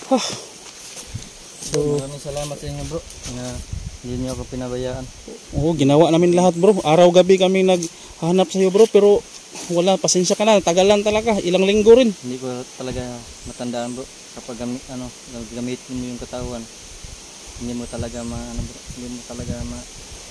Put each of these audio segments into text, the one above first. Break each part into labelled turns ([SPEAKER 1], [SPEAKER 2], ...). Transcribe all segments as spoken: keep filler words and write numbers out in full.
[SPEAKER 1] Huh.
[SPEAKER 2] So, maraming salamat sa inyo bro na hindi niyo ako pinabayaan.
[SPEAKER 1] Oo, ginawa namin lahat bro. Araw-gabi kami naghanap sa iyo bro, pero wala, pasensya ka na, tagalan talaga, ilang linggo rin.
[SPEAKER 2] Hindi ko talaga matandaan bro kapag gamit, ano, gamitin mo yung katawan. Hindi mo talaga ma ano bro, hindi mo talaga ma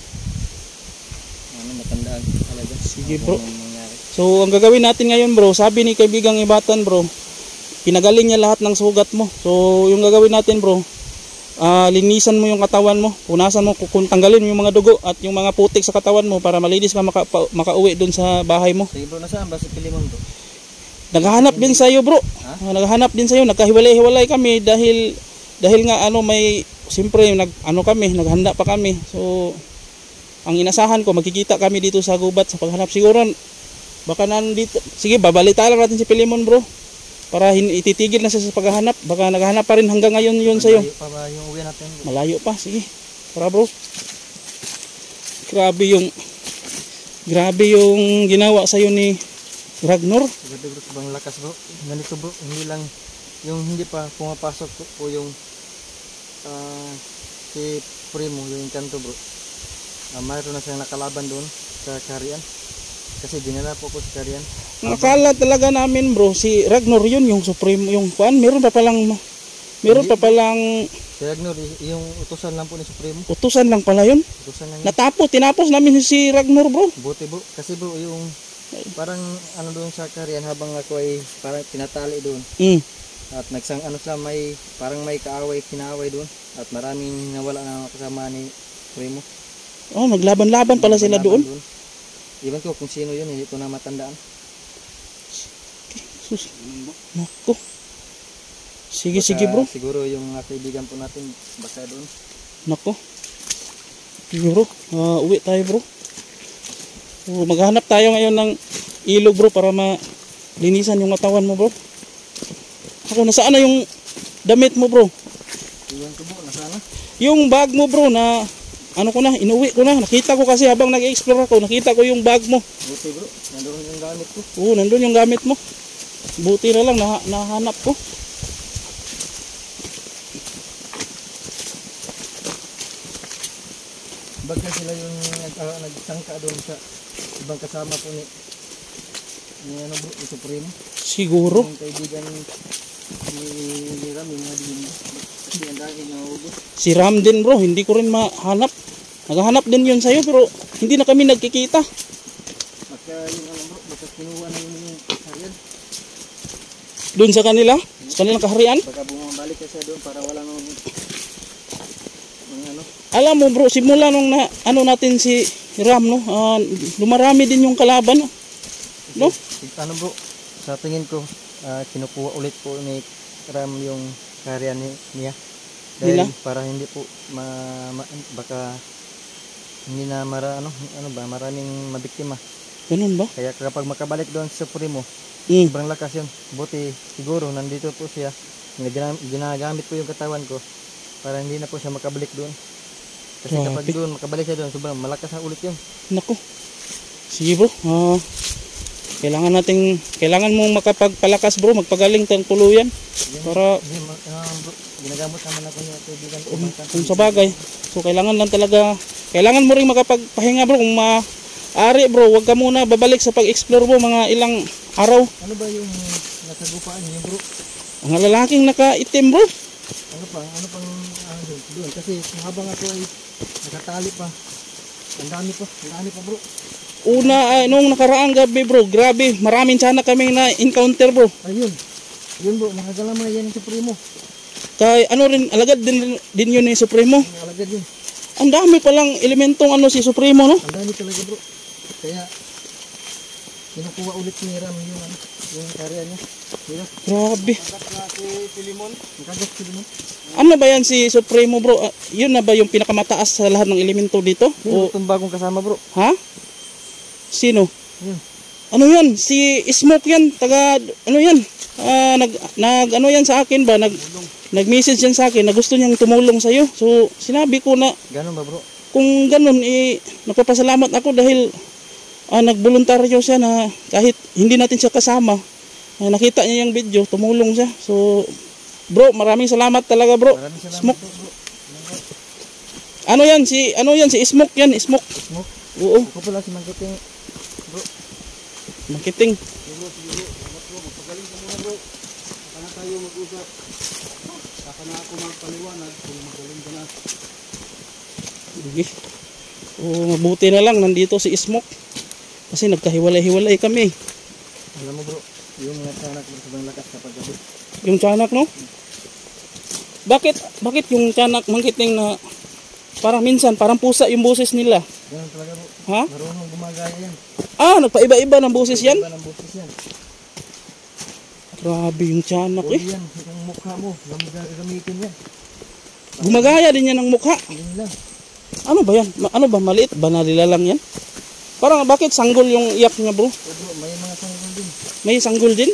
[SPEAKER 2] ano matandaan talaga.
[SPEAKER 1] Sige bro. So ang gagawin natin ngayon bro, sabi ni kaibigang Ibatan bro, pinagaling niya lahat ng sugat mo. So yung gagawin natin bro, uh, linisan mo yung katawan mo, punasan mo, kung tanggalin mo yung mga dugo at yung mga putik sa katawan mo para malinis ka maka, pa, makauwi dun sa bahay mo.
[SPEAKER 2] Sige bro, nasaan ba si Pilimon bro?
[SPEAKER 1] Naghahanap din sa iyo bro. Uh, naghahanap din sa iyo, nagkahiwalay-hiwalay kami dahil dahil nga ano may siyempre nag ano kami, naghanda pa kami. So ang inasahan ko magkikita kami dito sa gubat sa paghanap siguro. Baka nandito, sige babalita lang natin si Pilimon bro para ititigil na siya sa paghahanap. Baka naghahanap pa rin hanggang ngayon yun sa iyo.
[SPEAKER 2] Malayo pa ba yung uwi natin bro?
[SPEAKER 1] Malayo pa, sige. Tara bro. Grabe yung grabe yung ginawa sa iyo ni Ragnar.
[SPEAKER 2] Grabe bro, sobrang lakas bro. Ganito bro, hindi lang yung hindi pa pumapasok po, po yung uh, si Primo, yung kanto bro. Uh, mayroon na siyang nakalaban doon sa Karian. Kasi dinala po ko sa Karian.
[SPEAKER 1] Nakala talaga namin bro, si Ragnar yun, yung Supreme, yung kuan, meron pa palang, meron pa palang...
[SPEAKER 2] Si Ragnar, yung utusan lang po ni Supremo.
[SPEAKER 1] Utusan lang pala yun?
[SPEAKER 2] Utusan lang yun.
[SPEAKER 1] Natapos, tinapos namin si Ragnar bro.
[SPEAKER 2] Buti bro, kasi bro, yung parang ano doon sa Karian habang ako ay parang tinatali doon.
[SPEAKER 1] Mm.
[SPEAKER 2] At nagsang ano sila, may, parang may kaaway, kinaaway doon. At maraming nawala na kasama ni Supremo.
[SPEAKER 1] Oh, naglaban-laban pala sila doon. doon.
[SPEAKER 2] Iban ko kung sino yun, hindi ko na matandaan.
[SPEAKER 1] Sus, naku. Sige, baka, sige bro.
[SPEAKER 2] Siguro yung uh, kaibigan po natin baka doon.
[SPEAKER 1] Naku. Sige bro, uh, uwi tayo bro. Uh, maghanap tayo ngayon ng ilog bro para malinisan yung katawan mo bro. Ako, nasaan na yung damit mo bro?
[SPEAKER 2] Iwan ko bro, nasaan na?
[SPEAKER 1] Yung bag mo bro na ano ko na, inuwi ko na. Nakita ko kasi habang nag-explore ako, nakita ko yung bag mo.
[SPEAKER 2] Buti bro, nandun yung gamit ko.
[SPEAKER 1] Oo, nandun yung gamit mo. Buti na lang, nah nahanap ko.
[SPEAKER 2] Baga sila yung nag, uh, nagsangka doon sa ibang kasama po ni, ni ano bro, ni Supremo.
[SPEAKER 1] Siguro.
[SPEAKER 2] Yung kaibigan ni, ni Ram, yung mga din, hindi ang dahil na ubo.
[SPEAKER 1] Si Ram din bro, hindi ko rin mahanap. Naghahanap din yun sa'yo pero hindi na kami nagkikita.
[SPEAKER 2] Baka yung ano bro, baka kinuha na yung kaharian.
[SPEAKER 1] Doon sa kanila? Sa kanilang kaharian?
[SPEAKER 2] Baka bumabalik ka siya doon para wala nang ano.
[SPEAKER 1] Alam mo bro, simula nung na, ano natin si Ram no, uh, lumarami din yung kalaban no?
[SPEAKER 2] Ano bro, sa tingin ko uh, kinukuha ulit po ni Ram yung kaharian ni, niya. Dahil Nila? Para hindi po ma, ma, baka hindi na mara, ano, ano ba, maraming mabiktima.
[SPEAKER 1] Ganun ba?
[SPEAKER 2] Kaya kapag makabalik doon sa Supremo,
[SPEAKER 1] mm.
[SPEAKER 2] sobrang lakas yun. Buti siguro nandito po siya, ginagamit po yung katawan ko para hindi na po siya makabalik doon. Kasi Grabe. Kapag doon makabalik siya doon, sobrang malakas na ulit yun.
[SPEAKER 1] Naku. Sige bro, uh, kailangan nating, kailangan mong makapagpalakas bro, magpagaling tang tuluyan. Para
[SPEAKER 2] hindi, uh, bro, ginagamot naman ako niya kaibigan ko.
[SPEAKER 1] Um, kung sa bagay, so kailangan lang talaga, kailangan mo rin makapagpahinga bro. Kung maaari bro, wag ka muna babalik sa pag-explore mo mga ilang araw.
[SPEAKER 2] Ano ba yung nasagupaan niyo bro?
[SPEAKER 1] Ang lalaking nakaitim bro.
[SPEAKER 2] Ano pa, ano pang uh, doon? Kasi habang ako ay nakatali pa, ang dami pa, ang dami pa bro.
[SPEAKER 1] Una, uh, nung nakaraang gabi bro, grabe, maraming sana kaming na-encounter bro.
[SPEAKER 2] Ayun, yun bro, nakagalamay yan yung Supremo.
[SPEAKER 1] Kay ano rin, alagad din, din yun yung Supremo.
[SPEAKER 2] Alagad yun.
[SPEAKER 1] Ang dami palang elementong ano si Supremo no?
[SPEAKER 2] Ang dami talaga bro. Kaya kinukuha ulit ni Ram yung ano, yung karya niya. Diba?
[SPEAKER 1] Grabe.
[SPEAKER 2] Nakagat na si Pilimon. Nakagat si Pilimon.
[SPEAKER 1] Ano ba yan si Supremo bro? Uh, yun na ba yung pinakamataas sa lahat ng elemento dito?
[SPEAKER 2] Sino
[SPEAKER 1] o
[SPEAKER 2] itong bagong kasama bro?
[SPEAKER 1] Ha? Sino?
[SPEAKER 2] Yun.
[SPEAKER 1] Ano yan? Si Smoke yan. Taga, ano yan? Uh, nag, nag, ano yan sa akin ba? Nag, nag-message yan sa akin na gusto niyang tumulong sa'yo. So, sinabi ko na,
[SPEAKER 2] ganun ba bro?
[SPEAKER 1] Kung ganun, eh, nagpapasalamat ako dahil uh, nagboluntaryo siya na kahit hindi natin siya kasama, uh, nakita niya yung video, tumulong siya. So, Bro, maraming salamat talaga bro.
[SPEAKER 2] Maraming salamat
[SPEAKER 1] Smoke.
[SPEAKER 2] po, bro.
[SPEAKER 1] Ano yan si ano yan si Smoke yan, Smoke.
[SPEAKER 2] Smoke.
[SPEAKER 1] Oo,
[SPEAKER 2] Ako pala si Mangkiting, bro.
[SPEAKER 1] makiting.
[SPEAKER 2] Sige, sige. Salamat bro. Magpagaling ka muna, bro. Saka na tayo mag-usap. Saka na ako magpaliwanag kung magaling ka na.
[SPEAKER 1] Sige. Oo, mabuti na lang nandito si Smoke. Kasi nagkahiwalay-hiwalay kami.
[SPEAKER 2] Alam mo, bro, yung mga tanak mo sobrang lakas kapag gabi.
[SPEAKER 1] Yung tiyanak, no? Bakit bakit yung tiyanak Mangkiting na parang minsan parang pusa yung boses nila?
[SPEAKER 2] Ganun talaga, bro.
[SPEAKER 1] Ha?
[SPEAKER 2] Marunong gumagaya yan.
[SPEAKER 1] Ah, nagpaiba-iba ng boses yan?
[SPEAKER 2] Iba ng boses yan.
[SPEAKER 1] Grabe yung tiyanak
[SPEAKER 2] Huwag
[SPEAKER 1] eh.
[SPEAKER 2] yan, yung mukha mo, gam- gamitin yan.
[SPEAKER 1] Gumagaya din yan ng mukha.
[SPEAKER 2] Yun lang.
[SPEAKER 1] Ano ba yan? Ma- ano ba? Maliit ba na lang yan? Parang bakit sanggol yung iyak niya bro?
[SPEAKER 2] So, bro, may mga sanggol din.
[SPEAKER 1] May sanggol din?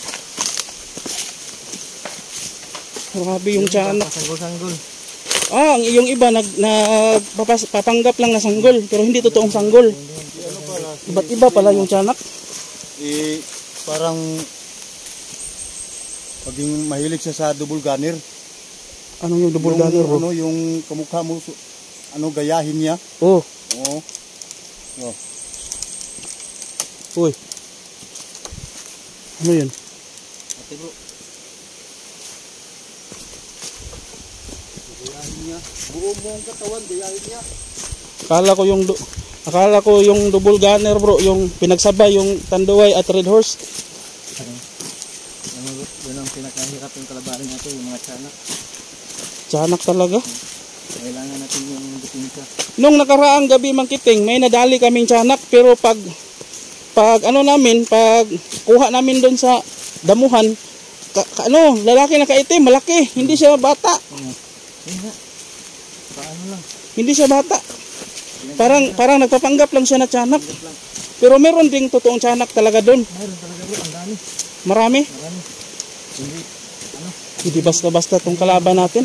[SPEAKER 1] Grabe yung tiyanak.
[SPEAKER 2] Sanggol-sanggol.
[SPEAKER 1] Ah, ang yung iba nag, nagpapas- papanggap lang na sanggol pero hindi totoong sanggol.
[SPEAKER 2] Ano pala?
[SPEAKER 1] Iba't iba pala yung tiyanak.
[SPEAKER 3] Eh, parang paging mahilig siya sa double gunner.
[SPEAKER 1] Ano yung double
[SPEAKER 3] Yung,
[SPEAKER 1] gunner bro?
[SPEAKER 3] ano, yung kamukha mo, su- ano, gayahin niya.
[SPEAKER 1] Oh,
[SPEAKER 3] Oo. Oh.
[SPEAKER 1] uy. Ano yun?
[SPEAKER 2] Ate, bro.
[SPEAKER 3] Gayahin niya. Buo mo ang katawan, gayahin niya.
[SPEAKER 1] Akala ko yung du- akala ko yung double gunner bro, yung pinagsabay yung Tanduay at Red Horse.
[SPEAKER 2] Ano, bro, yun ang pinakahirap yung kalabanin natin, yung mga tiyanak.
[SPEAKER 1] Tiyanak talaga.
[SPEAKER 2] Kailangan natin yung depensa.
[SPEAKER 1] Nung nakaraang gabi Mangkiting, may nadali kaming tiyanak pero pag pag ano namin, pag kuha namin doon sa damuhan, ka, ka- ano, lalaki na kaitim, malaki, hindi siya bata.
[SPEAKER 2] Hmm. Yun nga. Paano lang.
[SPEAKER 1] Hindi siya bata. Parang parang nagpapanggap lang siya na tiyanak. Pero meron ding totoong tiyanak talaga doon.
[SPEAKER 2] Mayroon talaga, bro, ang dami.
[SPEAKER 1] Marami.
[SPEAKER 2] Marami. Hindi, ano,
[SPEAKER 1] Hindi basta-basta tong kalaban natin.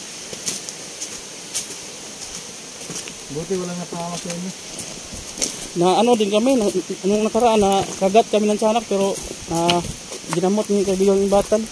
[SPEAKER 2] buti walang napahamak sa inyo.
[SPEAKER 1] Na ano din kami, na, anong nakaraan na kagat kami ng tiyanak pero na ginamot ni kaibigang ibatan.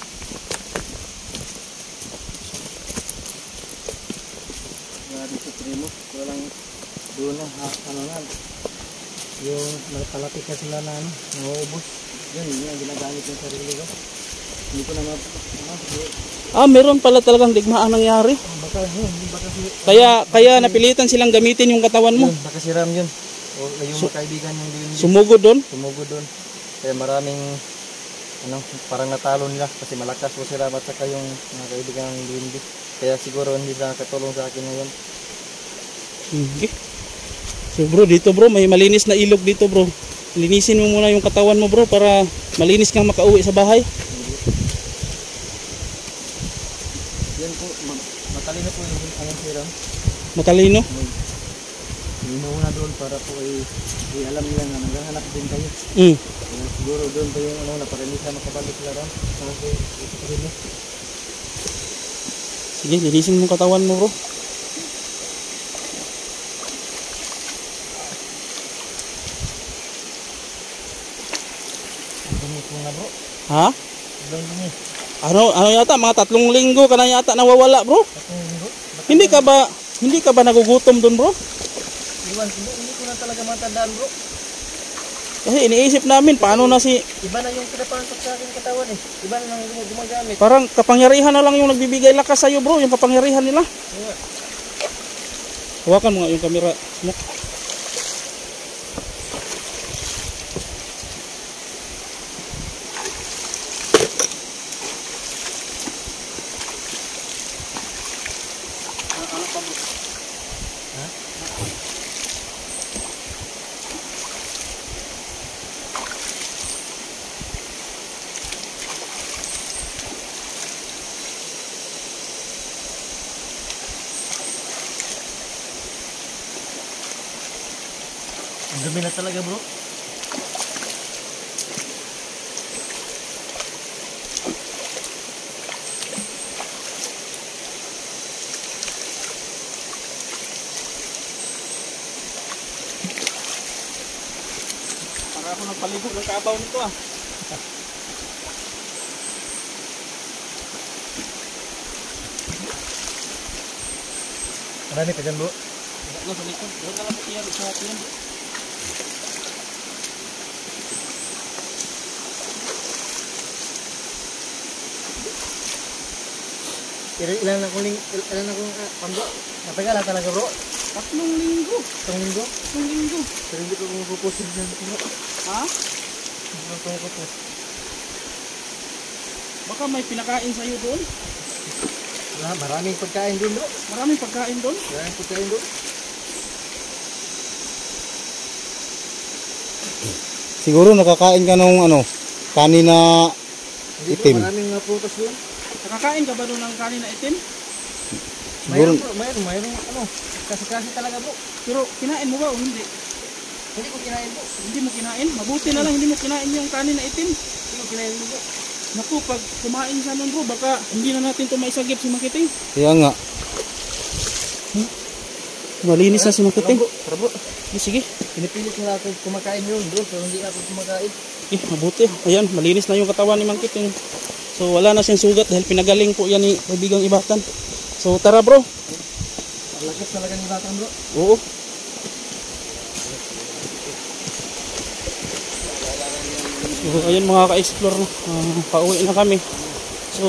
[SPEAKER 2] Grabe sa primo. Walang doon na, ha, ano na. Yung palapit na sila na ano, nauubos. Yun, yun ang ginagamit yung sarili ko. Hindi ko na ma... Ano,
[SPEAKER 1] Ah, meron pala talagang digmaan nangyari.
[SPEAKER 2] baka yun, baka si...
[SPEAKER 1] Kaya kaya napilitan silang gamitin yung katawan mo.
[SPEAKER 2] Yun, baka si Ram yun. O yung mga kaibigan yung din
[SPEAKER 1] Sumugod doon.
[SPEAKER 2] sumugod doon. Kaya maraming ano, parang natalo nila kasi malakas po si Ram at saka yung mga kaibigan ng Lindy. Kaya siguro hindi sila katulong sa akin ngayon.
[SPEAKER 1] Okay. So bro, dito bro, may malinis na ilog dito bro. Linisin mo muna yung katawan mo bro para malinis kang makauwi sa bahay.
[SPEAKER 2] Yan po, ma- matalino po yung ano si Ram.
[SPEAKER 1] Matalino.
[SPEAKER 2] Inuuna doon para po ay, ay alam nila na naghahanap din kayo.
[SPEAKER 1] Mm.
[SPEAKER 2] Kaya siguro doon pa yung ano, na para hindi siya makabalik sila Ram. Kasi ito pa rin eh.
[SPEAKER 1] Sige, linisin mo yung katawan mo bro.
[SPEAKER 2] Dumit mo na bro.
[SPEAKER 1] Ha?
[SPEAKER 2] Ilang dumi.
[SPEAKER 1] Ano ano yata mga tatlong linggo ka na yata nawawala bro.
[SPEAKER 2] Tatlong linggo. Baka-
[SPEAKER 1] Hindi ka ba hindi ka ba nagugutom doon bro?
[SPEAKER 2] Iwan, hindi, hindi ko na talaga matandaan bro.
[SPEAKER 1] Kasi iniisip namin paano na si
[SPEAKER 2] Iba na yung pinapasok sa akin katawan eh. Iba na nang gum- gumagamit.
[SPEAKER 1] parang kapangyarihan na lang yung nagbibigay lakas sa iyo bro, yung kapangyarihan nila.
[SPEAKER 2] Kaya,
[SPEAKER 1] Hawakan mo nga yung camera. Mo.
[SPEAKER 2] ang dumi na talaga bro.
[SPEAKER 1] Para ako nagpalibog ng kabaw nito ah.
[SPEAKER 2] Marami pa dyan bro.
[SPEAKER 1] Wala sa likod. Doon na lang po iyan sa atin.
[SPEAKER 2] Ilan ilan akong ling ilan akong uh, pambo. Matagal na talaga bro.
[SPEAKER 1] Tatlong linggo.
[SPEAKER 2] Itong linggo.
[SPEAKER 1] Tatlong linggo.
[SPEAKER 2] Pero hindi ko kumukupusin dyan bro.
[SPEAKER 1] Ha?
[SPEAKER 2] Hindi ko kumukupus.
[SPEAKER 1] Baka may pinakain sa'yo doon.
[SPEAKER 2] Wala, maraming pagkain doon bro.
[SPEAKER 1] Maraming pagkain doon.
[SPEAKER 2] Maraming pagkain doon.
[SPEAKER 3] Siguro nakakain ka ng ano, kanin na
[SPEAKER 2] Hindi
[SPEAKER 3] Itim.
[SPEAKER 2] bro, maraming mga prutas doon.
[SPEAKER 1] Nakakain ka ba doon ng kanin na itim?
[SPEAKER 3] siguro
[SPEAKER 2] Mayroon bro, mayroon, mayroon ano. Kasi-kasi talaga bro.
[SPEAKER 1] Pero kinain mo ba o hindi?
[SPEAKER 2] Hindi ko kinain bro.
[SPEAKER 1] Hindi mo kinain? Mabuti na lang hindi mo kinain yung kanin na itim.
[SPEAKER 2] Hindi ko kinain bro.
[SPEAKER 1] Naku, pag kumain siya nun bro, baka hindi na natin ito maisagip si Makiting.
[SPEAKER 3] kaya nga.
[SPEAKER 1] Malinis na si Makiting.
[SPEAKER 2] Tara bro, tara bro.
[SPEAKER 1] Eh, sige.
[SPEAKER 2] Pinipilit nila ako kumakain yun bro, pero hindi ako kumakain.
[SPEAKER 1] Eh, mabuti. Ayan, malinis na yung katawan ni Makiting. So, wala na siyang sugat dahil pinagaling po yan ni kaibigang Ibatan. So, tara bro.
[SPEAKER 2] Ang lakas talaga ni Batang bro.
[SPEAKER 1] Oo. So, ayun mga ka-explore na. Uh, pauwi na kami. So,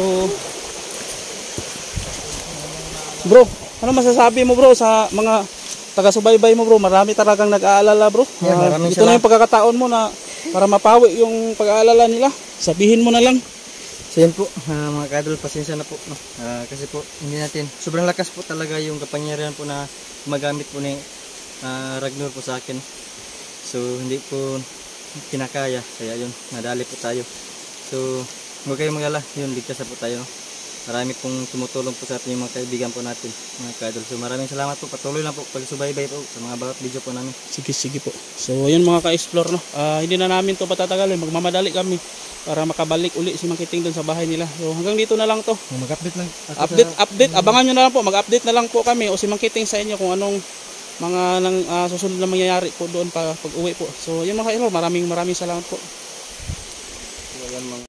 [SPEAKER 1] bro, ano masasabi mo bro sa mga taga-subaybay mo bro? Marami talagang nag-aalala bro.
[SPEAKER 2] Yeah,
[SPEAKER 1] Ah,
[SPEAKER 2] maraming
[SPEAKER 1] ito na yung pagkakataon mo na para mapawi yung pag-aalala nila. Sabihin mo na lang.
[SPEAKER 2] So yan po, ah, mga kadol, pasensya na po. No? Ah, kasi po, hindi natin, sobrang lakas po talaga yung kapangyarihan po na magamit po ni ah, Ragnar po sa akin. So hindi po kinakaya, kaya yun, nadali po tayo. So huwag kayong mag-alala, yun, ligtas na po tayo. Marami pong tumutulong po sa atin yung mga kaibigan po natin, mga kadol. So maraming salamat po, patuloy lang po pagsubaybay po sa mga bawat video po namin.
[SPEAKER 1] Sige, sige po. So, ayun mga ka-explore, no? Ah, hindi na namin to patatagalin. Magmamadali kami para makabalik uli si Makiting doon sa bahay nila. So, hanggang dito na lang to.
[SPEAKER 2] Mag-update lang ako
[SPEAKER 1] Update,
[SPEAKER 2] sa...
[SPEAKER 1] update. Abangan nyo na lang po. Mag-update na lang po kami o si Makiting sa inyo kung anong mga nang, ah, susunod na mangyayari po doon pa pag uwi po. So, yun mga ka-explore. Maraming maraming salamat po.
[SPEAKER 2] So, ayan, mga